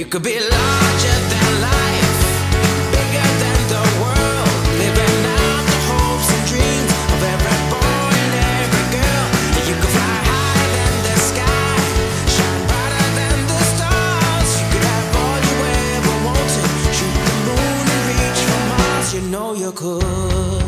could be larger than life, bigger than the world, living out the hopes and dreams of every boy and every girl. You could fly higher than the sky, shine brighter than the stars. You could have all you ever wanted, shoot the moon and reach for Mars. You know you could.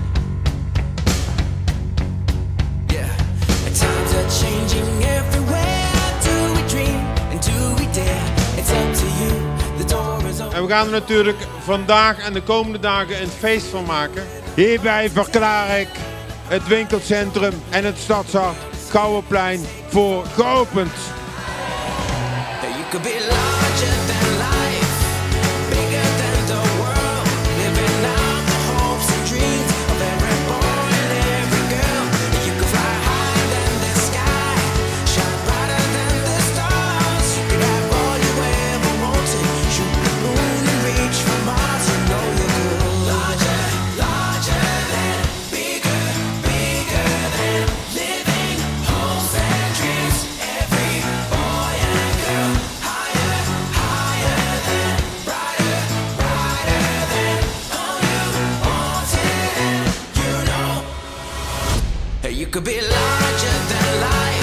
Yeah, and times are changing everywhere. Do we dream and do we dare? It's up to you. The door is open. En we gaan er natuurlijk vandaag en de komende dagen een feest van maken. Hierbij verklaar ik het winkelcentrum en het stadshart Gouwenplein voor geopend. You could be larger than life, bigger than the world, living out the hopes and dreams of every boy and every girl. You could fly higher than the sky, shine brighter than the stars. You could have all you ever wanted, shoot the moon and reach for Mars. You know you could. Larger, larger than, bigger, bigger than, living hopes and dreams. Every boy and girl. Higher, higher than, brighter, brighter than, all you wanted and you know. You could be larger than life.